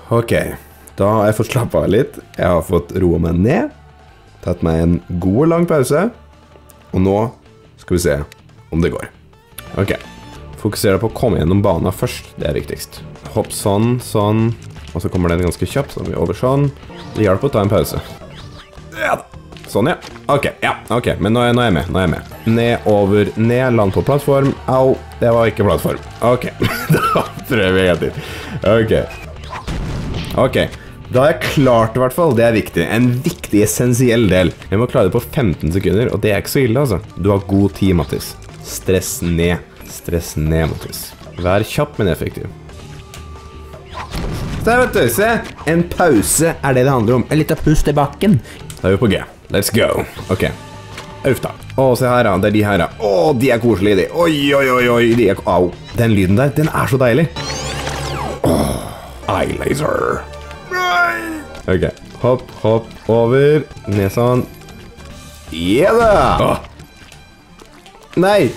Ok, da har jeg fått slappet av litt. Jeg har fått roet meg ned, tatt meg en god og lang pause, og nå skal vi se om det går. Ok, fokuser deg på å komme gjennom banen først, det er viktigst. Hopp sånn, sånn, og så kommer den ganske kjapt, så vi over sånn. Det hjelper å ta en pause. Ja da. Sånn, ja. Ok, men nå er jeg med. Ned, over, ned, land på plattform. Au, det var ikke plattform. Ok, da prøver vi en til. Ok, da er jeg klart i hvert fall. Det er viktig. En viktig, essensiell del. Jeg må klare det på 15 sekunder, og det er ikke så ille, altså. Du har god tid, Mattis. Stress ned, Mattis. Vær kjapp, men effektiv. Se, vet du, se. En pause er det handler om. En liten pust i bakken. Da er vi på G. Let's go. Ok. Uff da. Å, se her da. Det er de her da. Å, de er koselige, de. Oi. De er... Au. Den lyden der, den er så deilig. Eye laser. Ok. Hopp. Over. Ned sånn. Ja da. Nei.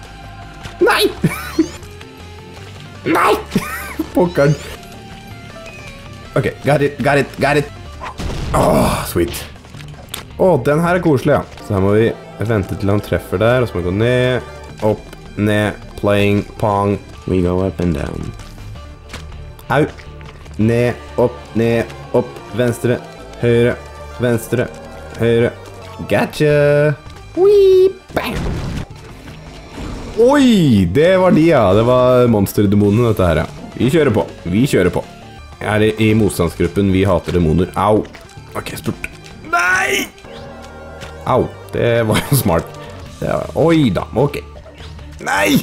Nei. Pokkeren. Ok. Got it. Sweet. Den her er koselig, ja. Så her må vi vente til han treffer der, og så må vi gå ned, opp, ned, playing, pong. We go up and down. Au. Ned, opp, venstre, høyre, venstre, høyre. Gotcha! Wee, bam! Oi, det var de, ja. Det var monsterdemonene, dette her, ja. Vi kjører på. Jeg er i motstandsgruppen, vi hater demoner. Au. Ok, spurt. Nei! Au, det var jo smart. Oi da, ok. Nei!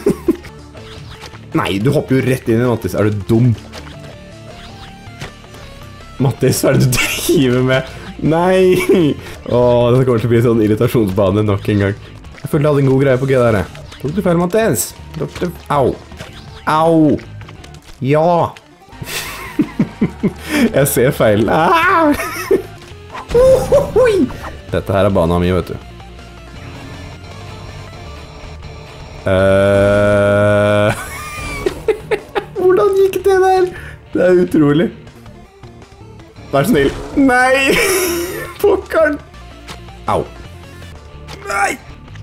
Nei, du hopper jo rett inn i Mattis. Er du dum? Mattis, hva er det du driver med? Nei! Dette kommer til å bli sånn irritasjonsbane nok en gang. Jeg følte jeg hadde en god greie på G der. Tok du feil, Mattis? Au! Ja! Jeg ser feilen. Dette her er banen min, vet du. Hvordan gikk det der? Det er utrolig. Vær snill. Nei! Pokkeren. Au. Nei!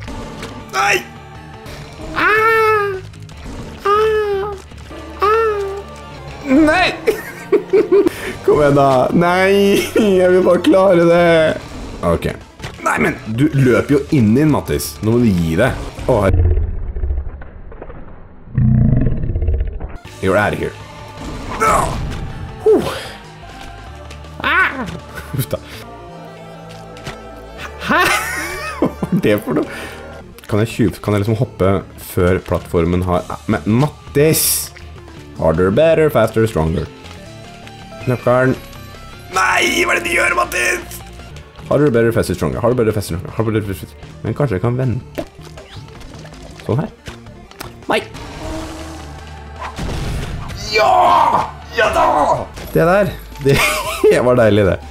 Nei! Kom igjen da. Nei, jeg vil bare klare det. Ok. Nei, men du løper jo inn, Mattis. Nå må du gi det. You're out of here. Uff da. Hæ? Hva er det for noe? Kan jeg liksom hoppe før plattformen har... Men Mattis! Harder, better, faster, stronger. Nøkkelen. Nei, hva er det de gjør, Mattis? Harder, better, faster, stronger. Men kanskje jeg kan vente. Sånn her. Nei. Ja! Ja da! Det der, det var deilig det.